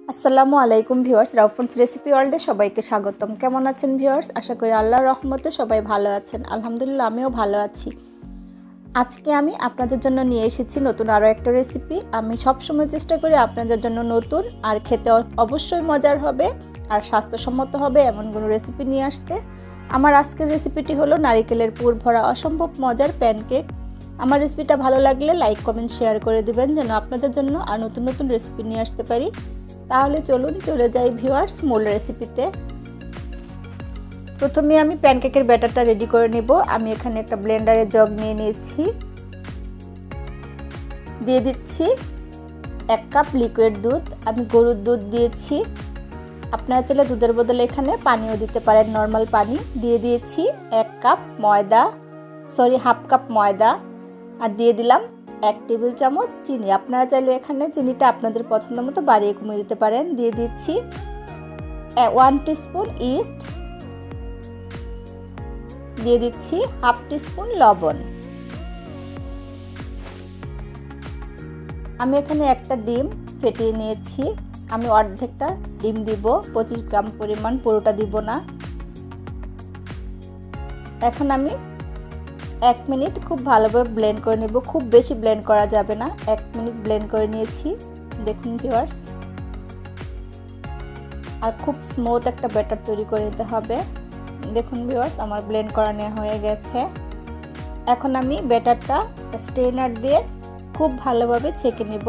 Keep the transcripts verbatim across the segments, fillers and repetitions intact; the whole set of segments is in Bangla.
আসসালামু আলাইকুম ভিউয়ার্স, রাউফোন্স রেসিপি ওয়ার্ল্ডে সবাইকে স্বাগতম। কেমন আছেন ভিউয়ার্স? আশা করি আল্লাহর রহমতে সবাই ভালো আছেন। আলহামদুলিল্লাহ, আমিও ভালো আছি। আজকে আমি আপনাদের জন্য নিয়ে এসেছি নতুন আরও একটা রেসিপি। আমি সবসময় চেষ্টা করি আপনাদের জন্য নতুন আর খেতে অবশ্যই মজার হবে আর স্বাস্থ্যসম্মত হবে এমন কোনো রেসিপি নিয়ে আসতে। আমার আজকের রেসিপিটি হলো নারিকেলের পুর ভরা অসম্ভব মজার প্যানকেক। আমার রেসিপিটা ভালো লাগলে লাইক কমেন্ট শেয়ার করে দিবেন যেন আপনাদের জন্য আর নতুন নতুন রেসিপি নিয়ে আসতে পারি। তাহলে চলুন চলে যাই ভিউয়ার্স মূল রেসিপিতে। প্রথমে আমি প্যানকেকের ব্যাটারটা রেডি করে নেব। আমি এখানে একটা ব্লেন্ডারে জগ নিয়ে নিয়েছি, দিয়ে দিচ্ছি এক কাপ লিকুইড দুধ। আমি গরুর দুধ দিয়েছি, আপনারা চাইলে দুধের বদলে এখানে পানিও দিতে পারেন, নর্মাল পানি। দিয়ে দিয়েছি এক কাপ ময়দা, সরি হাফ কাপ ময়দা, আর দিয়ে দিলাম এক টেবিল চামচ চিনি। আপনারা চাইলে এখানে চিনিটা আপনাদের পছন্দ মতো বাড়িয়ে কমিয়ে দিতে পারেন। দিয়ে দিচ্ছি ওয়ান টিস্পুন ইস্ট, দিয়ে দিচ্ছি হাফ টিস্পুন লবণ। আমি এখানে একটা ডিম ফেটিয়ে নিয়েছি, আমি অর্ধেকটা ডিম দিব, পঁচিশ গ্রাম পরিমাণ, পুরোটা দিব না। এখন আমি এক মিনিট খুব ভালোভাবে ব্লেন্ড করে নেব, খুব বেশি ব্লেন্ড করা যাবে না। এক মিনিট ব্লেন্ড করে নিয়েছি, দেখুন ভিউয়ার্স। আর খুব স্মুথ একটা ব্যাটার তৈরি করে নিতে হবে। দেখুন ভিউয়ার্স, আমার ব্লেন্ড করা নেওয়া হয়ে গেছে। এখন আমি ব্যাটারটা স্ট্রেনার দিয়ে খুব ভালোভাবে ছেঁকে নেব,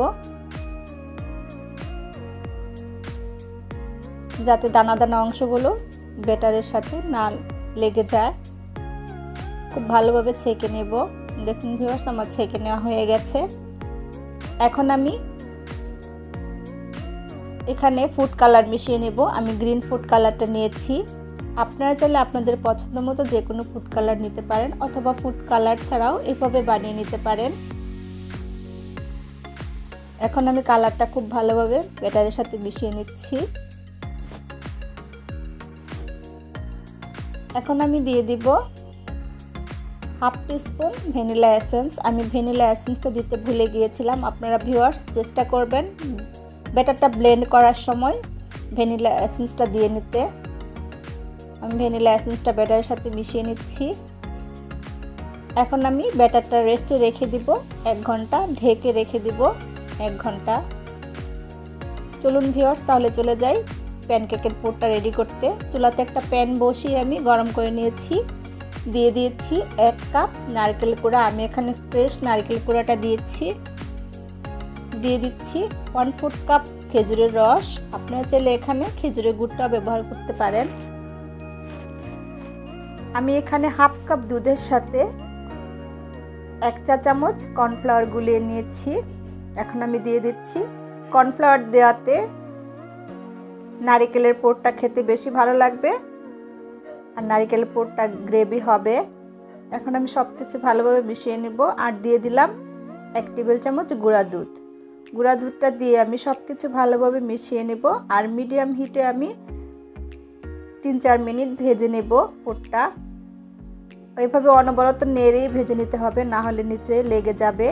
যাতে দানা দানা অংশগুলো ব্যাটারের সাথে না লেগে যায়। খুব ভালোভাবে ছেঁকে নেব। দেখুন ভিউয়ার্স, আমার ছেঁকে নেওয়া হয়ে গেছে। এখন আমি এখানে ফুড কালার মিশিয়ে নেব। আমি গ্রিন ফুড কালারটা নিয়েছি, আপনারা চাইলে আপনাদের পছন্দ মতো যে কোনো ফুড কালার নিতে পারেন, অথবা ফুড কালার ছাড়াও এভাবে বানিয়ে নিতে পারেন। এখন আমি কালারটা খুব ভালোভাবে ব্যাটারের সাথে মিশিয়ে নিচ্ছি। এখন আমি দিয়ে দিব হাফ টিস্পুন ভ্যানিলা এসেন্স। আমি ভ্যানিলা এসেন্সটা দিতে ভুলে গিয়েছিলাম। আপনারা ভিউয়ার্স চেষ্টা করবেন ব্যাটারটা ব্লেন্ড করার সময় ভ্যানিলা এসেন্সটা দিয়ে নিতে। আমি ভ্যানিলা এসেন্সটা ব্যাটারের সাথে মিশিয়ে নিচ্ছি। এখন আমি ব্যাটারটা রেস্টে রেখে দিব এক ঘন্টা, ঢেকে রেখে দিব এক ঘন্টা। চলুন ভিউয়ার্স, তাহলে চলে যাই প্যানকেকের পুরটা রেডি করতে। চুলাতে একটা প্যান বসিয়ে আমি গরম করে নিয়েছি, দিয়ে দিয়েছি এক কাপ নারকেল কুড়া। আমি এখানে ফ্রেশ নারকেল কুড়াটা দিয়েছি। দিয়ে দিচ্ছি ওয়ান ফোর্থ কাপ খেজুরের রস। আপনারা চাইলে এখানে খেজুরের গুড়টা ব্যবহার করতে পারেন। আমি এখানে হাফ কাপ দুধের সাথে এক চা চামচ কর্নফ্লাওয়ার গুলিয়ে নিয়েছি। এখন আমি দিয়ে দিচ্ছি। কর্নফ্লাওয়ার দেওয়াতে নারকেলের পুরটা খেতে বেশি ভালো লাগবে আর নারকেলের পুরটা গ্রেভি হবে। এখন আমি সব কিছু ভালোভাবে মিশিয়ে নেব। আর দিয়ে দিলাম এক টেবিল চামচ গুঁড়া দুধ। গুঁড়া দুধটা দিয়ে আমি সব কিছু ভালোভাবে মিশিয়ে নেব। আর মিডিয়াম হিটে আমি তিন চার মিনিট ভেজে নেব পুরটা। এইভাবে অনবরত নেড়েই ভেজে নিতে হবে, না হলে নিচে লেগে যাবে।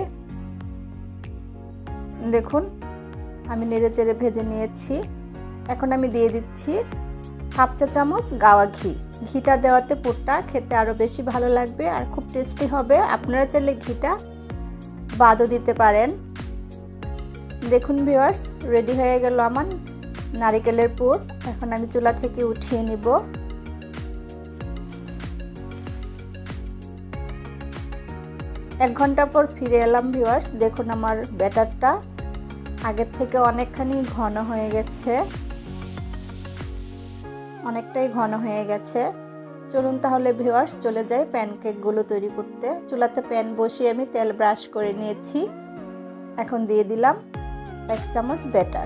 দেখুন আমি নেড়ে চেড়ে ভেজে নিয়েছি। এখন আমি দিয়ে দিচ্ছি হাফ চা চামচ গাওয়া ঘি। ঘিটা দেওয়াতে পুরটা খেতে আরও বেশি ভালো লাগবে আর খুব টেস্টি হবে। আপনারা চাইলে ঘিটা বাদও দিতে পারেন। দেখুন ভিউয়ার্স, রেডি হয়ে গেল আমার নারকেলের পুর। এখন আমি চুলা থেকে উঠিয়ে নিব। এক ঘন্টা পর ফিরে এলাম ভিউয়ার্স। দেখুন আমার ব্যাটারটা আগের থেকে অনেকখানি ঘন হয়ে গেছে, অনেকটাই ঘন হয়ে গেছে। চলুন তাহলে ভিউয়ার্স চলে যাই প্যানকেকগুলো তৈরি করতে। চুলাতে প্যান বসিয়ে আমি তেল ব্রাশ করে নিয়েছি। এখন দিয়ে দিলাম এক চামচ ব্যাটার।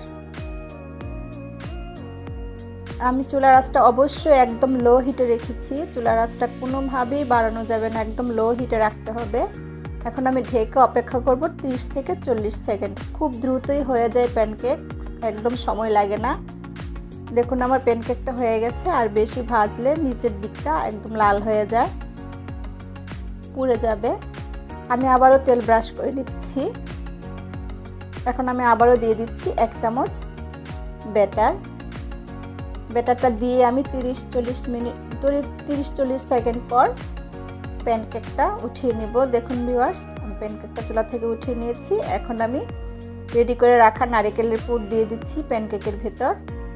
আমি চুলার আঁচটা অবশ্যই একদম লো হিটে রেখেছি। চুলার আঁচটা কোনোভাবেই বাড়ানো যাবে না, একদম লো হিটে রাখতে হবে। এখন আমি ঢেকে অপেক্ষা করব তিরিশ থেকে চল্লিশ সেকেন্ড। খুব দ্রুতই হয়ে যায় প্যানকেক, একদম সময় লাগে না। দেখুন আমার প্যানকেকটা হয়ে গেছে। আর বেশি ভাজলে নিচের দিকটা একদম লাল হয়ে যায়, পুড়ে যাবে। আমি আবারও তেল ব্রাশ করে নিচ্ছি। এখন আমি আবারও দিয়ে দিচ্ছি এক চামচ ব্যাটার ব্যাটারটা দিয়ে আমি তিরিশ চল্লিশ মিনিট তিরিশ চল্লিশ সেকেন্ড পর প্যানকেকটা উঠিয়ে নিব। দেখুন ভিউয়ার্স, আমি প্যানকেকটা চুলা থেকে উঠিয়ে নিয়েছি। এখন আমি রেডি করে রাখা নারকেলের পুর দিয়ে দিচ্ছি প্যানকেকের ভেতর।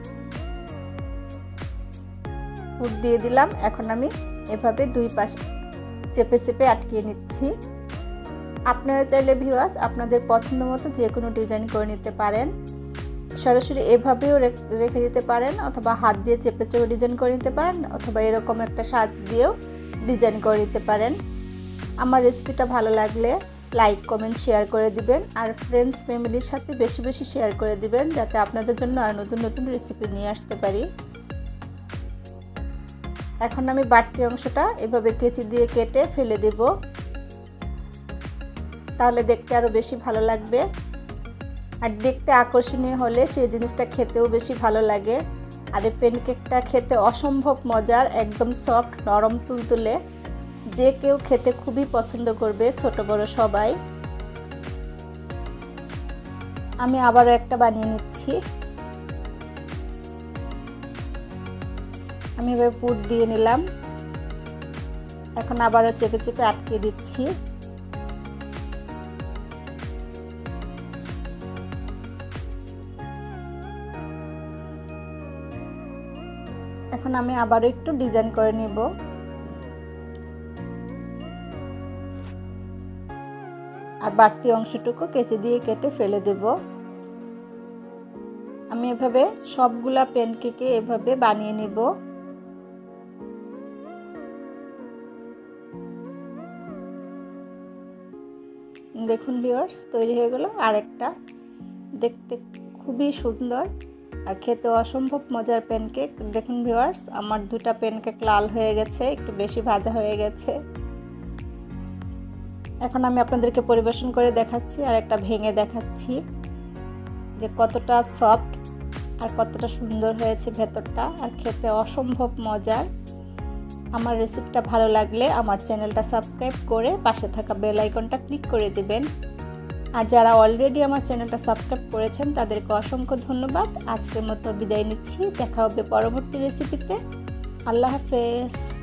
পুর দিয়ে দিলাম। এখন আমি এভাবে দুই পাশ চেপে চেপে আটকিয়ে নিচ্ছি। আপনারা চাইলে ভিউয়ার্স আপনাদের পছন্দ মতো যে কোনো ডিজাইন করে নিতে পারেন। সরাসরি এভাবেও রেখে দিতে পারেন, অথবা হাত দিয়ে চেপে চেপে ডিজাইন করে নিতে পারেন, অথবা এরকম একটা সাজ দিয়েও ডিজাইন করে নিতে পারেন। আমার রেসিপিটা ভালো লাগলে লাইক কমেন্ট শেয়ার করে দিবেন, আর ফ্রেন্ডস ফ্যামিলির সাথে বেশি বেশি শেয়ার করে দিবেন, যাতে আপনাদের জন্য আর নতুন নতুন রেসিপি নিয়ে আসতে পারি। এখন আমি বাড়তি অংশটা এভাবে কেচি দিয়ে কেটে ফেলে দেব, তাহলে দেখতে আরও বেশি ভালো লাগবে। আর দেখতে আকর্ষণীয় হলে সেই জিনিসটা খেতেও বেশি ভালো লাগে। আর এই প্যানকেকটা খেতে অসম্ভব মজার, একদম সফট নরম তুলতুলে, যে কেউ খেতে খুবই পছন্দ করবে, ছোট বড় সবাই। আমি আবারও একটা বানিয়ে নিচ্ছি। আমি এবার পুর দিয়ে নিলাম। এখন আবারও চেপে চেপে আটকে দিচ্ছি। এখন আমি আবারও একটু ডিজাইন করে নিব। আর বাড়তি অংশটুকু কেচি দিয়ে কেটে ফেলে দেব। আমি এভাবে সবগুলা প্যানকেকে এভাবে বানিয়ে নিব। দেখুন ভিউয়ার্স, তৈরি হয়ে গেল আরেকটা। দেখতে খুবই সুন্দর আর খেতে অসম্ভব মজার প্যানকেক। দেখুন ভিউয়ার্স, আমার দুটা প্যানকেক লাল হয়ে গেছে, একটু বেশি ভাজা হয়ে গেছে। এখন আমি আপনাদেরকে পরিবেশন করে দেখাচ্ছি আর একটা ভেঙে দেখাচ্ছি যে কতটা সফট আর কতটা সুন্দর হয়েছে ভেতরটা, আর খেতে অসম্ভব মজার। আমার রেসিপিটা ভালো লাগলে আমার চ্যানেলটা সাবস্ক্রাইব করে পাশে থাকা বেল আইকনটা ক্লিক করে দিবেন। আর যারা অলরেডি আমার চ্যানেলটা সাবস্ক্রাইব করেছেন তাদেরকে অসংখ্য ধন্যবাদ। আজকের মতো বিদায় নিচ্ছি, দেখা হবে পরবর্তী রেসিপিতে। আল্লাহ হাফেজ।